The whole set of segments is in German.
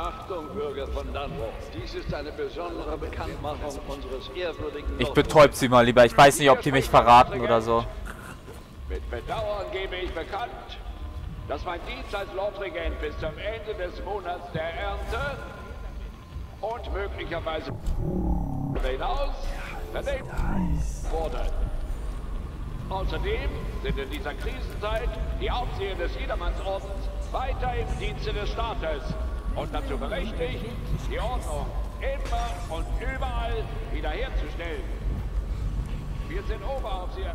Achtung, Bürger von Dunwall. Dies ist eine besondere Bekanntmachung unseres ehrwürdigen... Ich betäub sie mal lieber. Ich weiß nicht, ob die mich verraten oder so. Mit Bedauern gebe ich bekannt, dass mein Dienst als Lordregent bis zum Ende des Monats der Ernte und möglicherweise hinaus vernehmen wurde. Außerdem sind in dieser Krisenzeit die Aufseher des Jedermannsordens weiter im Dienste des Staates und dazu berechtigt, die Ordnung immer und überall wiederherzustellen. Wir sind Oberaufseher.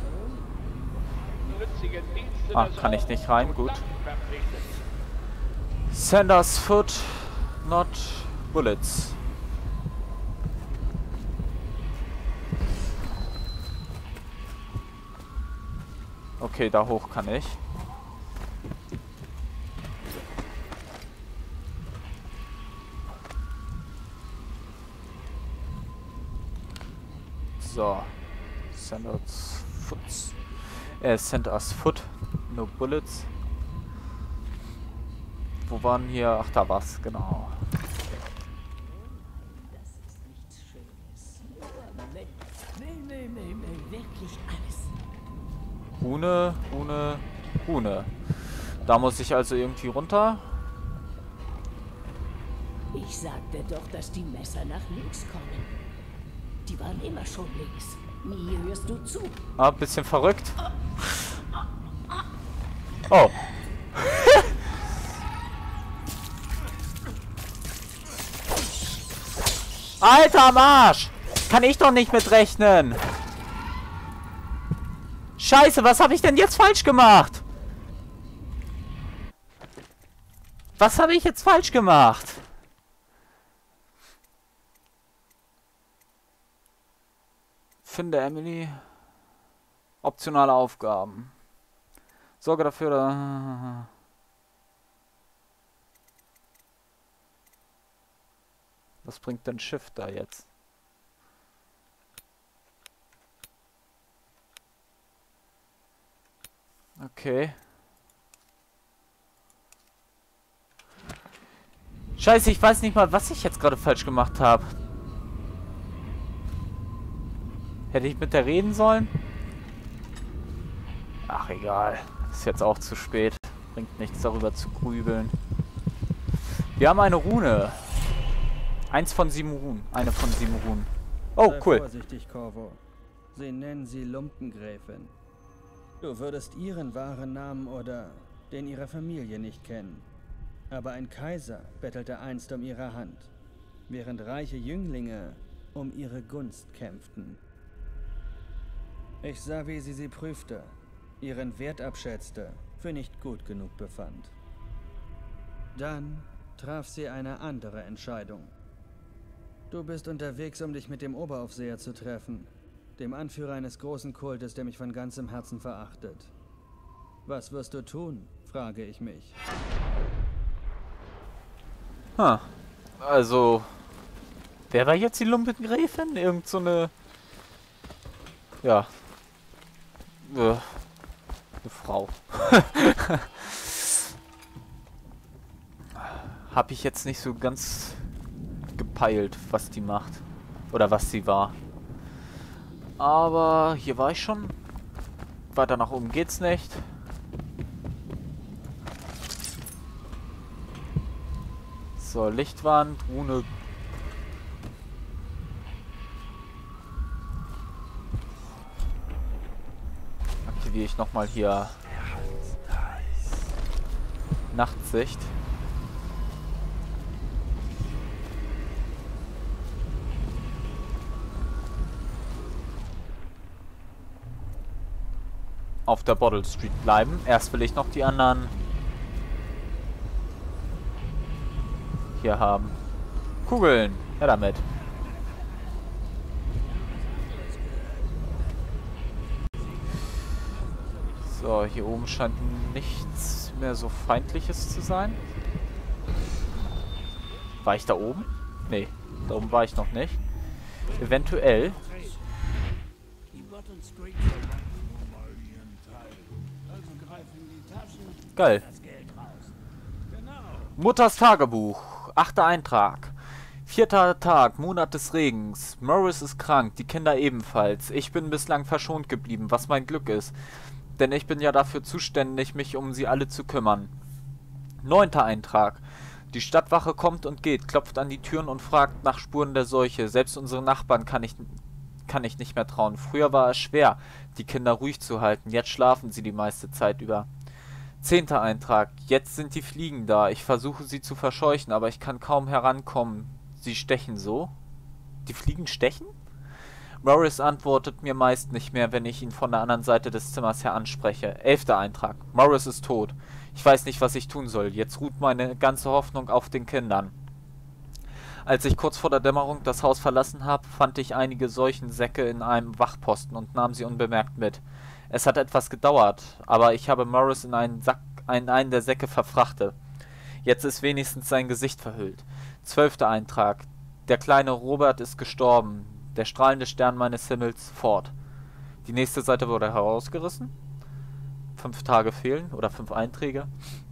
Ah, kann ich nicht rein, gut. Sanders foot, not bullets. Okay, da hoch kann ich. So. Sanders foot. Send us foot, no bullets. Wo waren hier? Ach, da war's, genau. Das ist nichts Schönes. Wirklich alles. Rune, Rune, Rune. Da muss ich also irgendwie runter. Ich sagte doch, dass die Messer nach links kommen. Die waren immer schon links. Nie hörst du zu. Ah, bisschen verrückt. Oh. Alter, am Arsch! Kann ich doch nicht mitrechnen. Scheiße, was habe ich denn jetzt falsch gemacht? Was habe ich jetzt falsch gemacht? Finde Emily. Optionale Aufgaben. Sorge dafür, da... Was bringt denn Shift da jetzt? Okay. Scheiße, ich weiß nicht mal, was ich jetzt gerade falsch gemacht habe. Hätte ich mit der reden sollen? Ach, egal. Ist jetzt auch zu spät. Bringt nichts, darüber zu grübeln. Wir haben eine Rune. 1 von 7 Runen. Eine von 7 Runen. Oh, cool. Sei vorsichtig, Corvo. Sie nennen sie Lumpengräfin. Du würdest ihren wahren Namen oder den ihrer Familie nicht kennen. Aber ein Kaiser bettelte einst um ihre Hand, während reiche Jünglinge um ihre Gunst kämpften. Ich sah, wie sie prüfte, ihren Wert abschätzte, für nicht gut genug befand. Dann traf sie eine andere Entscheidung. Du bist unterwegs, um dich mit dem Oberaufseher zu treffen, dem Anführer eines großen Kultes, der mich von ganzem Herzen verachtet. Was wirst du tun, frage ich mich. Also, wer war jetzt die Lumpengräfin? Irgend so eine... Ja. Eine Frau. Hab ich jetzt nicht so ganz gepeilt, was die macht. Oder was sie war. Aber hier war ich schon. Weiter nach oben geht's nicht. So, Lichtwand, Rune. Aktiviere ich nochmal hier Nachtsicht. Auf der Bottle Street bleiben. Erst will ich noch die anderen hier haben. Kugeln. Ja, damit. So, hier oben scheint nichts mehr so Feindliches zu sein. War ich da oben? Nee, da oben war ich noch nicht. Eventuell. Geil. Mutters Tagebuch. 8. Eintrag. 4. Tag, Monat des Regens. Morris ist krank, die Kinder ebenfalls. Ich bin bislang verschont geblieben, was mein Glück ist. Denn ich bin ja dafür zuständig, mich um sie alle zu kümmern. 9. Eintrag. Die Stadtwache kommt und geht, klopft an die Türen und fragt nach Spuren der Seuche. Selbst unsere Nachbarn kann ich nicht mehr trauen. Früher war es schwer, die Kinder ruhig zu halten. Jetzt schlafen sie die meiste Zeit über. 10. Eintrag. Jetzt sind die Fliegen da. Ich versuche sie zu verscheuchen, aber ich kann kaum herankommen. Sie stechen so? Die Fliegen stechen? Morris antwortet mir meist nicht mehr, wenn ich ihn von der anderen Seite des Zimmers her anspreche. 11. Eintrag. Morris ist tot. Ich weiß nicht, was ich tun soll. Jetzt ruht meine ganze Hoffnung auf den Kindern. Als ich kurz vor der Dämmerung das Haus verlassen habe, fand ich einige Seuchensäcke in einem Wachposten und nahm sie unbemerkt mit. Es hat etwas gedauert, aber ich habe Morris in einen der Säcke verfrachtet. Jetzt ist wenigstens sein Gesicht verhüllt. 12. Eintrag. Der kleine Robert ist gestorben. Der strahlende Stern meines Himmels fort. Die nächste Seite wurde herausgerissen. 5 Tage fehlen oder 5 Einträge.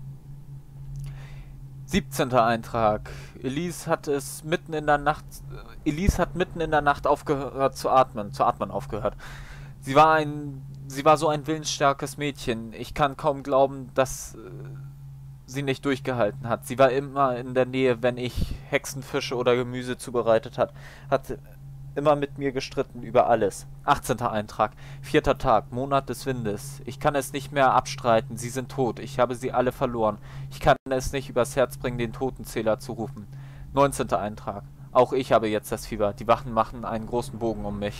17. Eintrag. Elise hat mitten in der Nacht aufgehört zu atmen. Aufgehört. Sie war so ein willensstarkes Mädchen. Ich kann kaum glauben, dass sie nicht durchgehalten hat. Sie war immer in der Nähe, wenn ich Hexenfische oder Gemüse zubereitet hat immer mit mir gestritten über alles. 18. Eintrag. 4. Tag, Monat des Windes. Ich kann es nicht mehr abstreiten, sie sind tot. Ich habe sie alle verloren. Ich kann es nicht übers Herz bringen, den Totenzähler zu rufen. 19. Eintrag. Auch ich habe jetzt das Fieber. Die Wachen machen einen großen Bogen um mich.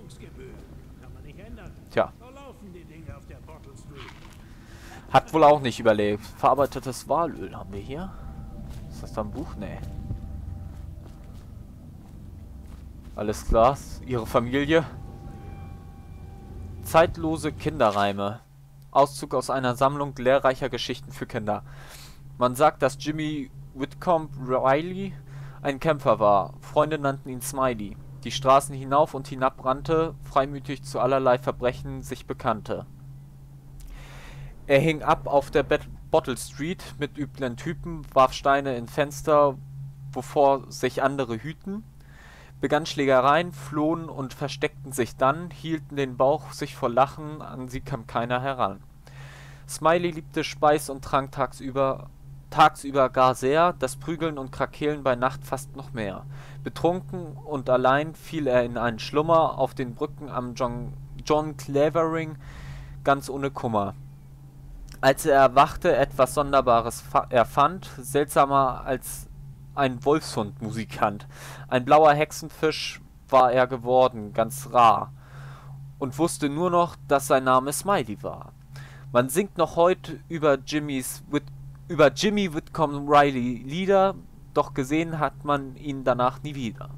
Tja. Hat wohl auch nicht überlebt. Verarbeitetes Walöl haben wir hier. Ist das da ein Buch? Nee. Alles klar. Ihre Familie. Zeitlose Kinderreime. Auszug aus einer Sammlung lehrreicher Geschichten für Kinder. Man sagt, dass Jimmy Whitcomb Riley ein Kämpfer war. Freunde nannten ihn Smiley. Die Straßen hinauf und hinab rannte, freimütig zu allerlei Verbrechen sich bekannte. Er hing ab auf der Bottle Street mit üblen Typen, warf Steine in Fenster, wovor sich andere hüten, begann Schlägereien, flohen und versteckten sich dann, hielten den Bauch sich vor Lachen, an sie kam keiner heran. Smiley liebte Speis und Trank tagsüber gar sehr, das Prügeln und Krakeelen bei Nacht fast noch mehr. Betrunken und allein fiel er in einen Schlummer auf den Brücken am John Clavering, ganz ohne Kummer. Als er erwachte, etwas Sonderbares erfand, seltsamer als ein Wolfshund-Musikant. Ein blauer Hexenfisch war er geworden, ganz rar, und wusste nur noch, dass sein Name Smiley war. Man singt noch heute über Jimmy Whitcomb Riley Lieder, doch gesehen hat man ihn danach nie wieder.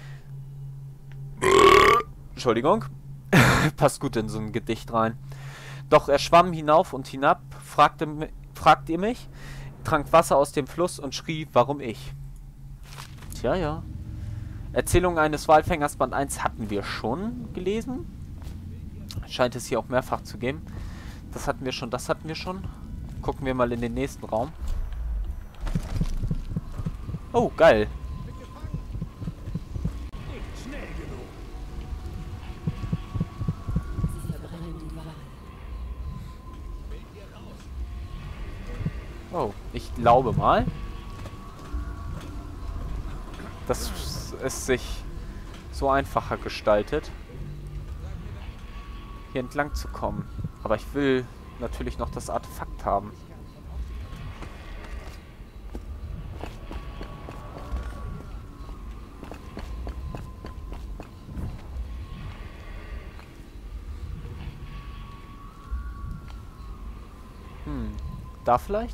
Entschuldigung, passt gut in so ein Gedicht rein. Doch er schwamm hinauf und hinab, fragt ihr mich, trank Wasser aus dem Fluss und schrie, warum ich? Tja, ja. Erzählung eines Walfängers Band 1 hatten wir schon gelesen. Scheint es hier auch mehrfach zu geben. Das hatten wir schon. Gucken wir mal in den nächsten Raum. Oh, geil. Oh, ich glaube mal, dass es sich so einfacher gestaltet, hier entlang zu kommen. Aber ich will natürlich noch das Artefakt haben. Da vielleicht?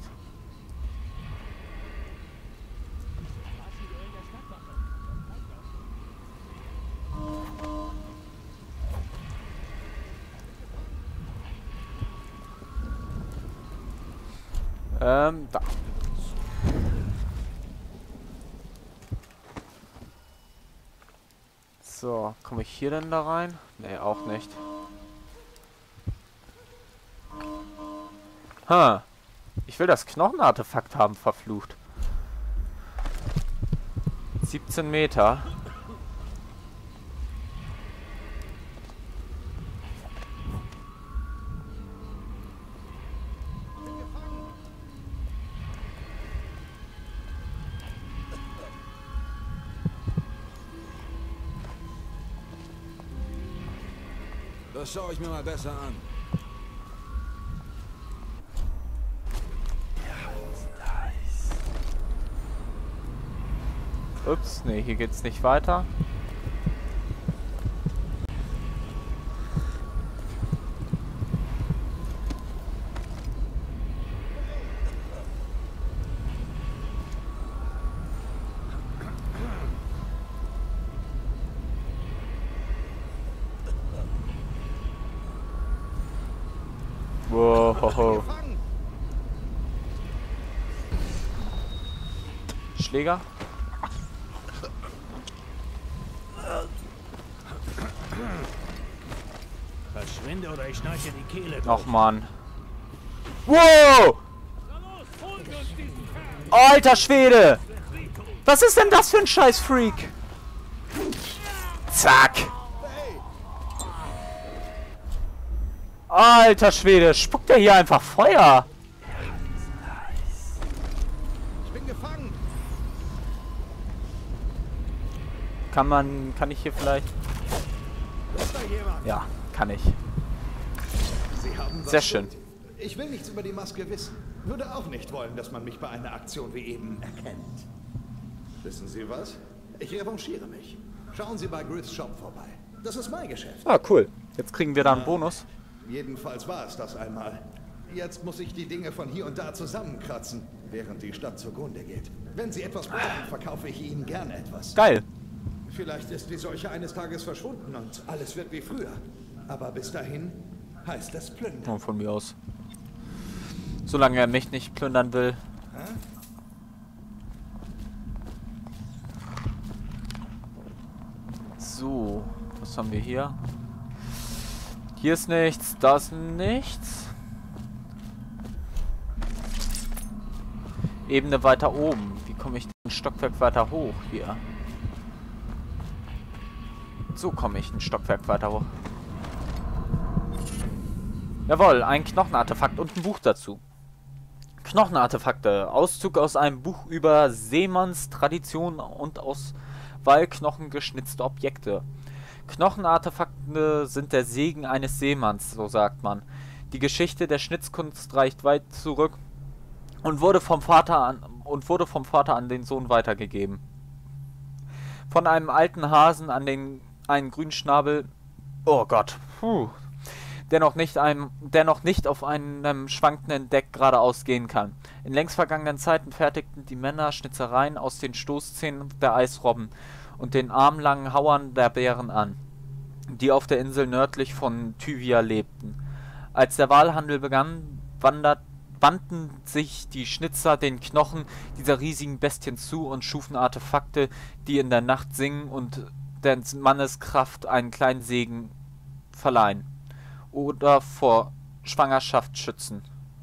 Da. So, komme ich hier denn da rein? Nee, auch nicht. Ich will das Knochenartefakt haben, verflucht. 17 Meter. Das schaue ich mir mal besser an. Ups, nee, hier geht's nicht weiter. Wow. Schläger? Verschwinde oder ich schnarche die Kehle durch. Ach man. Wow! Alter Schwede! Was ist denn das für ein scheiß Freak? Zack! Alter Schwede, spuckt der hier einfach Feuer? Ich bin gefangen. Kann ich hier vielleicht? Ist da jemand? Ja, kann ich. Sie haben was Sehr schön. schuld. Ich will nichts über die Maske wissen. Würde auch nicht wollen, dass man mich bei einer Aktion wie eben erkennt. Wissen Sie was? Ich revanchiere mich. Schauen Sie bei Griffs Shop vorbei. Das ist mein Geschäft. Ah, cool. Jetzt kriegen wir da einen Bonus. Jedenfalls war es das einmal. Jetzt muss ich die Dinge von hier und da zusammenkratzen, während die Stadt zugrunde geht. Wenn Sie etwas brauchen, verkaufe ich Ihnen gerne etwas. Geil. Vielleicht ist die Seuche eines Tages verschwunden und alles wird wie früher. Aber bis dahin heißt es plündern. Oh, von mir aus. Solange er mich nicht plündern will. So, was haben wir hier? Hier ist nichts, da ist nichts. Ebene weiter oben. Wie komme ich ein Stockwerk weiter hoch hier? So komme ich ein Stockwerk weiter hoch. Jawohl, ein Knochenartefakt und ein Buch dazu. Knochenartefakte. Auszug aus einem Buch über Seemannstradition und aus Wallknochen geschnitzte Objekte. Knochenartefakte sind der Segen eines Seemanns, so sagt man. Die Geschichte der Schnitzkunst reicht weit zurück und wurde vom Vater an den Sohn weitergegeben. Von einem alten Hasen an einen grünen Schnabel, oh Gott, der noch nicht auf einem schwankenden Deck geradeaus gehen kann. In längst vergangenen Zeiten fertigten die Männer Schnitzereien aus den Stoßzähnen der Eisrobben und den armlangen Hauern der Bären an, die auf der Insel nördlich von Thyvia lebten. Als der Walhandel begann, wandten sich die Schnitzer den Knochen dieser riesigen Bestien zu und schufen Artefakte, die in der Nacht singen und der Manneskraft einen kleinen Segen verleihen oder vor Schwangerschaft schützen.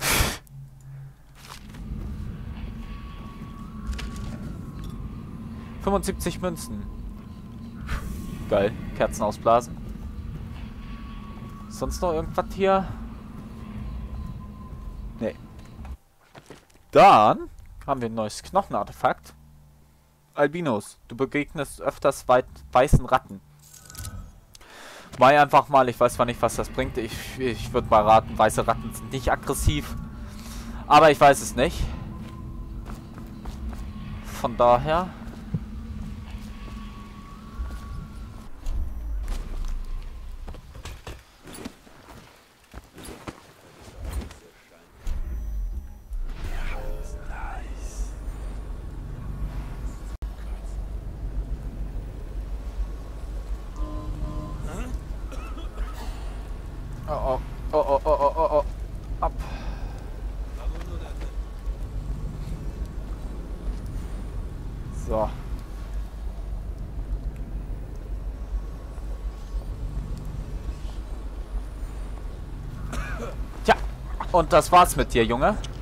$75 Münzen. Geil. Kerzen ausblasen. Sonst noch irgendwas hier? Nee. Dann haben wir ein neues Knochenartefakt. Albinos. Du begegnest öfters weißen Ratten. Mal einfach mal, ich weiß zwar nicht, was das bringt. Ich würde mal raten, weiße Ratten sind nicht aggressiv. Aber ich weiß es nicht. Von daher... Oh. Ab. So. Tja, und das war's mit dir, Junge.